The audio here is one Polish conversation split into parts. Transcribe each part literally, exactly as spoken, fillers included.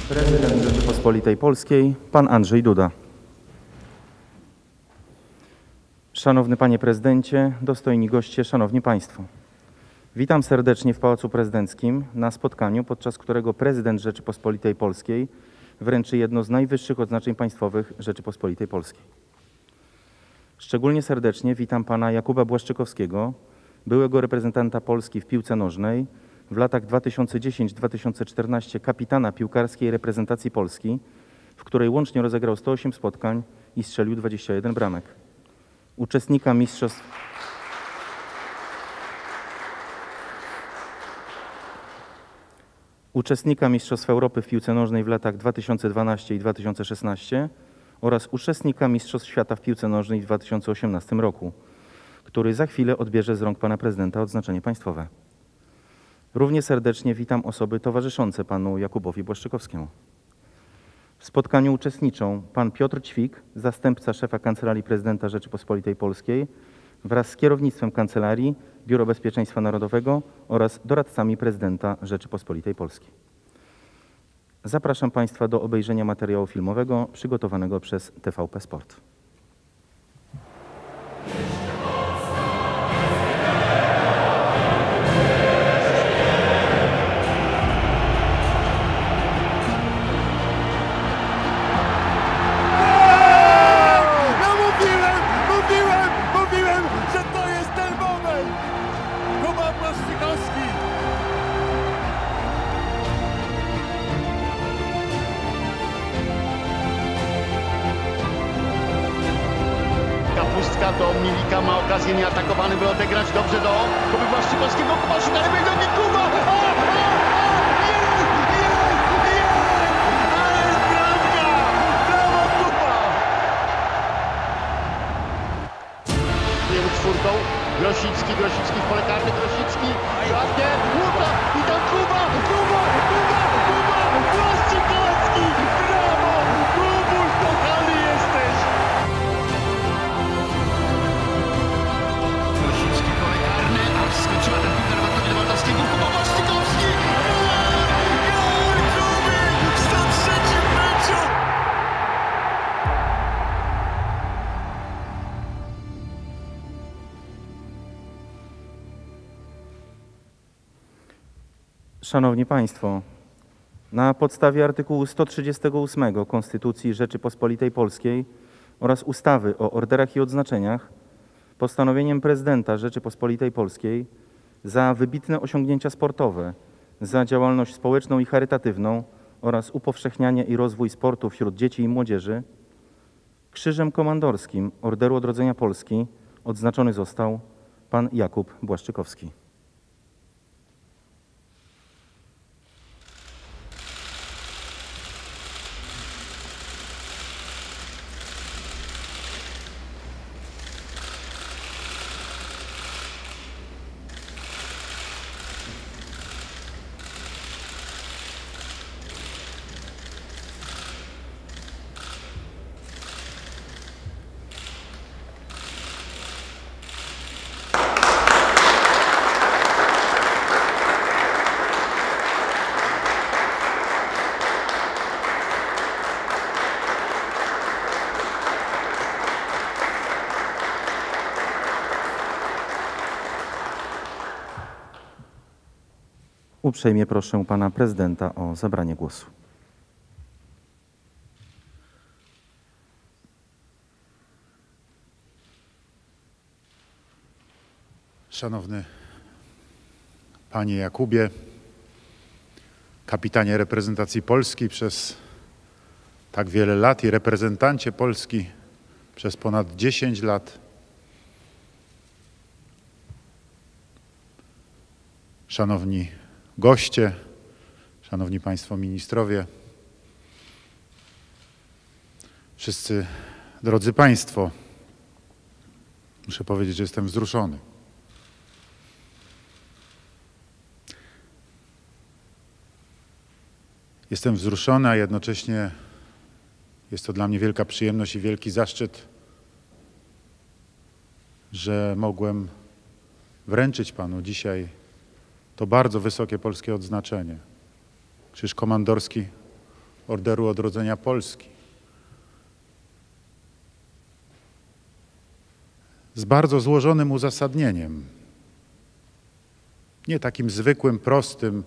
Prezydent Rzeczypospolitej Polskiej, pan Andrzej Duda. Szanowny Panie Prezydencie, dostojni goście, Szanowni Państwo. Witam serdecznie w Pałacu Prezydenckim na spotkaniu, podczas którego Prezydent Rzeczypospolitej Polskiej wręczy jedno z najwyższych odznaczeń państwowych Rzeczypospolitej Polskiej. Szczególnie serdecznie witam pana Jakuba Błaszczykowskiego, byłego reprezentanta Polski w piłce nożnej, w latach dwa tysiące dziesiątym do dwa tysiące czternastego kapitana piłkarskiej reprezentacji Polski, w której łącznie rozegrał sto osiem spotkań i strzelił dwadzieścia jeden bramek. Uczestnika mistrzostw Uczestnika Mistrzostw Europy w piłce nożnej w latach dwa tysiące dwunastym i dwa tysiące szesnastym oraz uczestnika Mistrzostw Świata w piłce nożnej w dwa tysiące osiemnastym roku, który za chwilę odbierze z rąk pana prezydenta odznaczenie państwowe. Równie serdecznie witam osoby towarzyszące panu Jakubowi Błaszczykowskiemu. W spotkaniu uczestniczą pan Piotr Ćwik, zastępca szefa Kancelarii Prezydenta Rzeczypospolitej Polskiej, wraz z kierownictwem Kancelarii, Biuro Bezpieczeństwa Narodowego oraz doradcami prezydenta Rzeczypospolitej Polskiej. Zapraszam Państwa do obejrzenia materiału filmowego przygotowanego przez T V P Sport. Do Milika ma okazję nieatakowany, by odegrać dobrze do Kuby Błaszczykowskiego. Kuba szuka lewej nogi, Kuba! A, a, a, jest, jest, jest! Ale jest bramka! Brawo, Kuba! Tym czwórką Grosicki, Grosicki w pole karne, Grosicki, ładnie, Łuka i tam Kuba, Kuba, Kuba, Kuba, Błaszczykowski! Brawo! Kubuś, kochany jesteś! Skoczyła ten piłka Robertowi Lewandowskiemu, Kuba Błaszczykowski! Gol! Kuby! W sto trzecim meczu! Szanowni Państwo, na podstawie artykułu sto trzydziestego ósmego Konstytucji Rzeczypospolitej Polskiej oraz ustawy o orderach i odznaczeniach postanowieniem Prezydenta Rzeczypospolitej Polskiej za wybitne osiągnięcia sportowe, za działalność społeczną i charytatywną oraz upowszechnianie i rozwój sportu wśród dzieci i młodzieży Krzyżem Komandorskim Orderu Odrodzenia Polski odznaczony został pan Jakub Błaszczykowski. Uprzejmie proszę pana prezydenta o zabranie głosu. Szanowny panie Jakubie, kapitanie reprezentacji Polski przez tak wiele lat i reprezentancie Polski przez ponad dziesięć lat. Szanowni goście, szanowni państwo ministrowie, wszyscy drodzy państwo, muszę powiedzieć, że jestem wzruszony. Jestem wzruszony, a jednocześnie jest to dla mnie wielka przyjemność i wielki zaszczyt, że mogłem wręczyć panu dzisiaj to bardzo wysokie polskie odznaczenie. Krzyż Komandorski Orderu Odrodzenia Polski. Z bardzo złożonym uzasadnieniem. Nie takim zwykłym, prostym,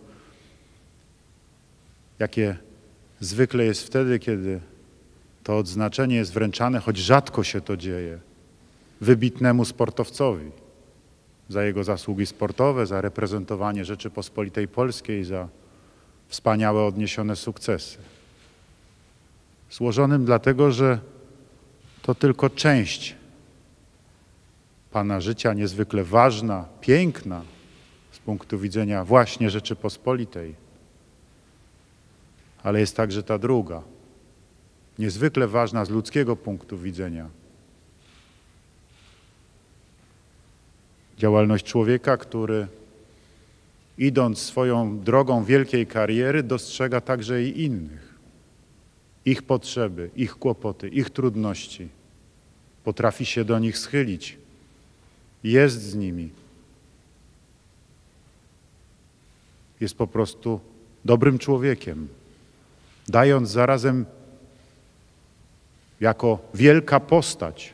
jakie zwykle jest wtedy, kiedy to odznaczenie jest wręczane, choć rzadko się to dzieje, wybitnemu sportowcowi za jego zasługi sportowe, za reprezentowanie Rzeczypospolitej Polskiej, za wspaniałe odniesione sukcesy. Złożonym dlatego, że to tylko część Pana życia, niezwykle ważna, piękna z punktu widzenia właśnie Rzeczypospolitej. Ale jest także ta druga, niezwykle ważna z ludzkiego punktu widzenia. Działalność człowieka, który idąc swoją drogą wielkiej kariery dostrzega także i innych. Ich potrzeby, ich kłopoty, ich trudności. Potrafi się do nich schylić. Jest z nimi. Jest po prostu dobrym człowiekiem, dając zarazem jako wielka postać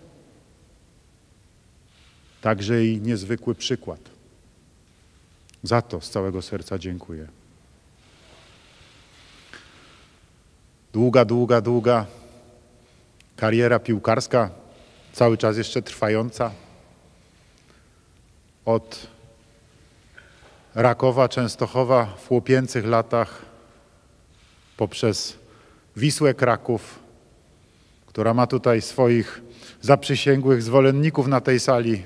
także i niezwykły przykład. Za to z całego serca dziękuję. Długa, długa, długa kariera piłkarska, cały czas jeszcze trwająca. Od Rakowa, Częstochowa w chłopięcych latach poprzez Wisłę Kraków, która ma tutaj swoich zaprzysięgłych zwolenników na tej sali.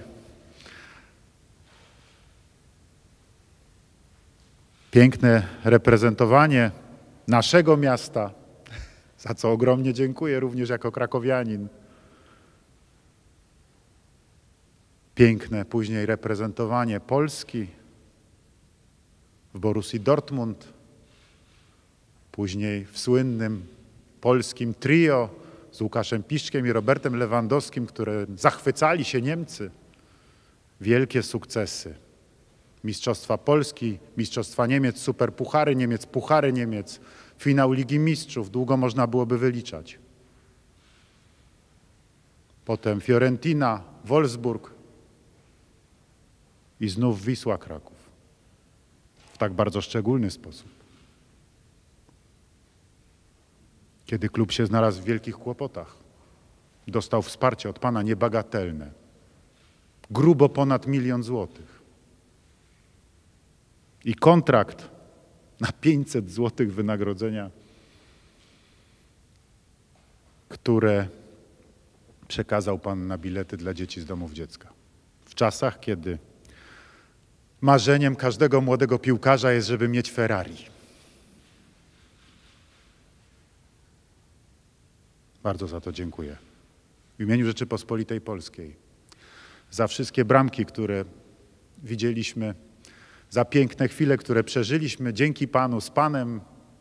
Piękne reprezentowanie naszego miasta, za co ogromnie dziękuję również jako krakowianin. Piękne później reprezentowanie Polski w Borussii Dortmund, później w słynnym polskim trio z Łukaszem Piszczkiem i Robertem Lewandowskim, które zachwycali się Niemcy. Wielkie sukcesy. Mistrzostwa Polski, Mistrzostwa Niemiec, Superpuchary Niemiec, Puchary Niemiec, finał Ligi Mistrzów, długo można byłoby wyliczać. Potem Fiorentina, Wolfsburg i znów Wisła Kraków. W tak bardzo szczególny sposób. Kiedy klub się znalazł w wielkich kłopotach, dostał wsparcie od Pana niebagatelne. Grubo ponad milion złotych. I kontrakt na pięćset złotych wynagrodzenia, które przekazał Pan na bilety dla dzieci z domów dziecka. W czasach, kiedy marzeniem każdego młodego piłkarza jest, żeby mieć Ferrari. Bardzo za to dziękuję. W imieniu Rzeczypospolitej Polskiej. Za wszystkie bramki, które widzieliśmy, za piękne chwile, które przeżyliśmy dzięki Panu, z Panem,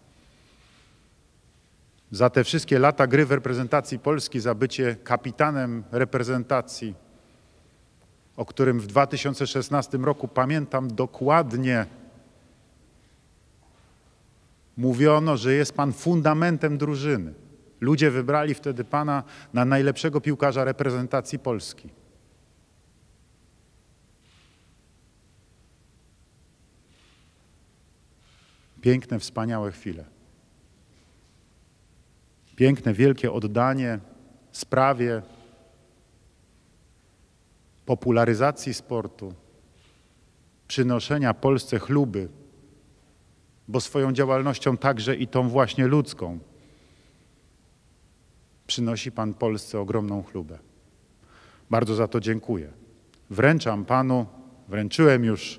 za te wszystkie lata gry w reprezentacji Polski, za bycie kapitanem reprezentacji, o którym w dwa tysiące szesnastym roku pamiętam dokładnie. Mówiono, że jest Pan fundamentem drużyny. Ludzie wybrali wtedy Pana na najlepszego piłkarza reprezentacji Polski. Piękne, wspaniałe chwile. Piękne, wielkie oddanie sprawie popularyzacji sportu, przynoszenia Polsce chluby, bo swoją działalnością także i tą właśnie ludzką przynosi Pan Polsce ogromną chlubę. Bardzo za to dziękuję. Wręczam Panu, wręczyłem już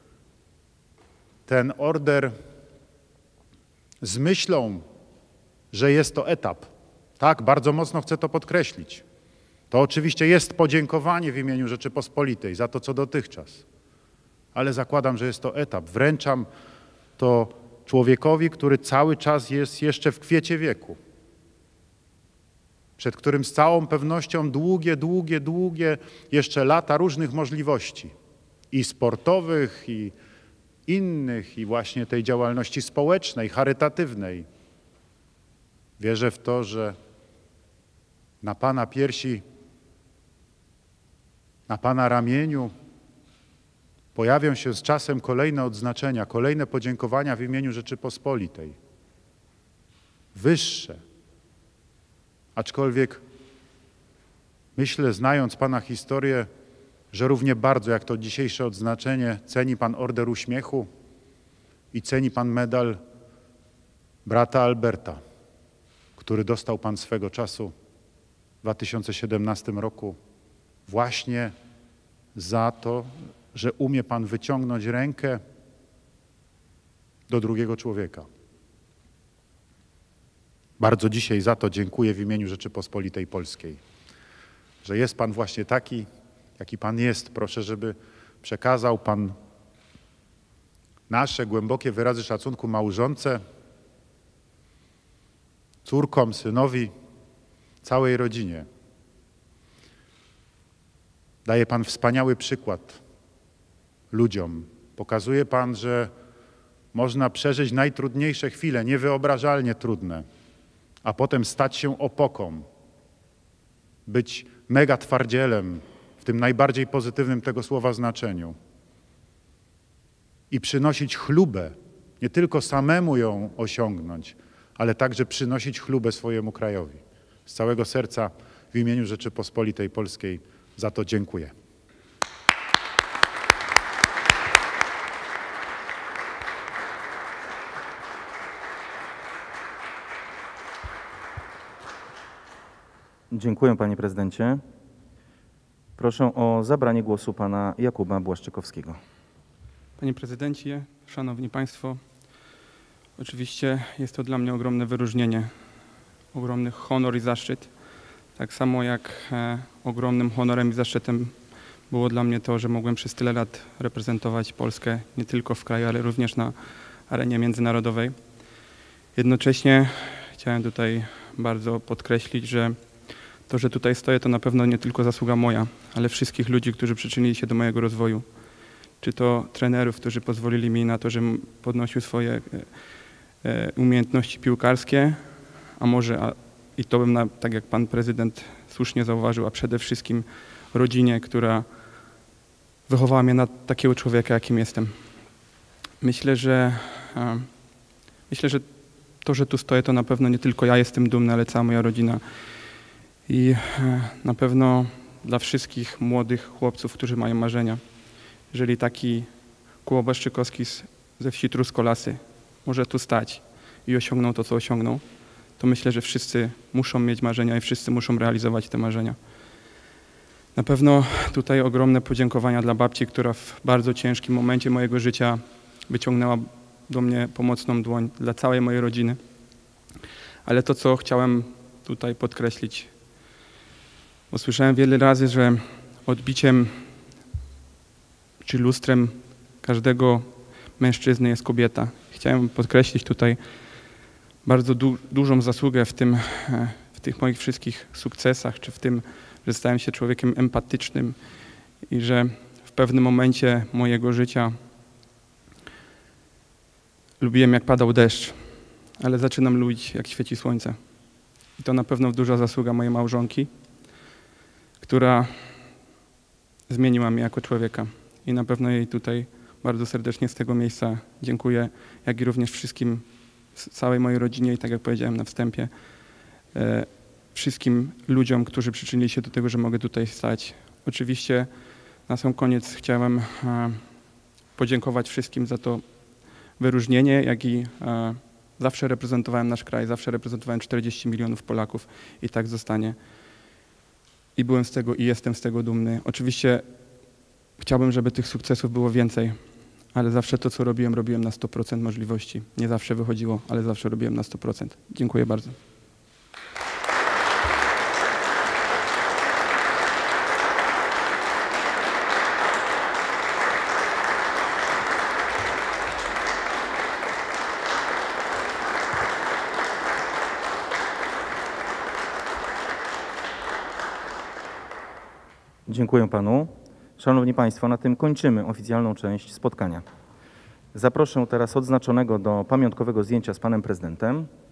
ten order z myślą, że jest to etap. Tak, bardzo mocno chcę to podkreślić. To oczywiście jest podziękowanie w imieniu Rzeczypospolitej za to, co dotychczas. Ale zakładam, że jest to etap. Wręczam to człowiekowi, który cały czas jest jeszcze w kwiecie wieku. Przed którym z całą pewnością długie, długie, długie jeszcze lata różnych możliwości. I sportowych, i innych, i właśnie tej działalności społecznej, charytatywnej. Wierzę w to, że na Pana piersi, na Pana ramieniu pojawią się z czasem kolejne odznaczenia, kolejne podziękowania w imieniu Rzeczypospolitej. Wyższe. Aczkolwiek myślę, znając Pana historię, że równie bardzo jak to dzisiejsze odznaczenie ceni Pan Order Uśmiechu i ceni Pan medal brata Alberta, który dostał Pan swego czasu w dwa tysiące siedemnastym roku właśnie za to, że umie Pan wyciągnąć rękę do drugiego człowieka. Bardzo dzisiaj za to dziękuję w imieniu Rzeczypospolitej Polskiej, że jest Pan właśnie taki, jaki Pan jest. Proszę, żeby przekazał Pan nasze głębokie wyrazy szacunku małżonce, córkom, synowi, całej rodzinie. Daje Pan wspaniały przykład ludziom. Pokazuje Pan, że można przeżyć najtrudniejsze chwile, niewyobrażalnie trudne, a potem stać się opoką, być mega twardzielem w tym najbardziej pozytywnym tego słowa znaczeniu i przynosić chlubę, nie tylko samemu ją osiągnąć, ale także przynosić chlubę swojemu krajowi. Z całego serca w imieniu Rzeczypospolitej Polskiej za to dziękuję. Dziękuję, panie prezydencie. Proszę o zabranie głosu pana Jakuba Błaszczykowskiego. Panie prezydencie, szanowni państwo, oczywiście jest to dla mnie ogromne wyróżnienie, ogromny honor i zaszczyt. Tak samo jak e, ogromnym honorem i zaszczytem było dla mnie to, że mogłem przez tyle lat reprezentować Polskę nie tylko w kraju, ale również na arenie międzynarodowej. Jednocześnie chciałem tutaj bardzo podkreślić, że to, że tutaj stoję, to na pewno nie tylko zasługa moja, ale wszystkich ludzi, którzy przyczynili się do mojego rozwoju. Czy to trenerów, którzy pozwolili mi na to, żebym podnosił swoje e, umiejętności piłkarskie, a może, a, i to bym, na, tak jak pan prezydent słusznie zauważył, a przede wszystkim rodzinie, która wychowała mnie na takiego człowieka, jakim jestem. Myślę, że e, myślę, że to, że tu stoję, to na pewno nie tylko ja jestem dumny, ale cała moja rodzina. I na pewno dla wszystkich młodych chłopców, którzy mają marzenia, jeżeli taki Kuba Błaszczykowski ze wsi Truskolasy może tu stać i osiągnął to, co osiągnął, to myślę, że wszyscy muszą mieć marzenia i wszyscy muszą realizować te marzenia. Na pewno tutaj ogromne podziękowania dla babci, która w bardzo ciężkim momencie mojego życia wyciągnęła do mnie pomocną dłoń, dla całej mojej rodziny. Ale to, co chciałem tutaj podkreślić, bo słyszałem wiele razy, że odbiciem czy lustrem każdego mężczyzny jest kobieta. Chciałem podkreślić tutaj bardzo du dużą zasługę w, tym, w tych moich wszystkich sukcesach, czy w tym, że stałem się człowiekiem empatycznym i że w pewnym momencie mojego życia lubiłem, jak padał deszcz, ale zaczynam lubić, jak świeci słońce. I to na pewno duża zasługa mojej małżonki, która zmieniła mnie jako człowieka. I na pewno jej tutaj bardzo serdecznie z tego miejsca dziękuję, jak i również wszystkim, całej mojej rodzinie i tak jak powiedziałem na wstępie, e, wszystkim ludziom, którzy przyczynili się do tego, że mogę tutaj stać. Oczywiście na sam koniec chciałem e, podziękować wszystkim za to wyróżnienie, jak i e, zawsze reprezentowałem nasz kraj, zawsze reprezentowałem czterdzieści milionów Polaków i tak zostanie. I byłem z tego i jestem z tego dumny. Oczywiście chciałbym, żeby tych sukcesów było więcej, ale zawsze to, co robiłem, robiłem na sto procent możliwości. Nie zawsze wychodziło, ale zawsze robiłem na sto procent. Dziękuję bardzo. Dziękuję panu. Szanowni państwo, na tym kończymy oficjalną część spotkania. Zaproszę teraz odznaczonego do pamiątkowego zdjęcia z panem prezydentem.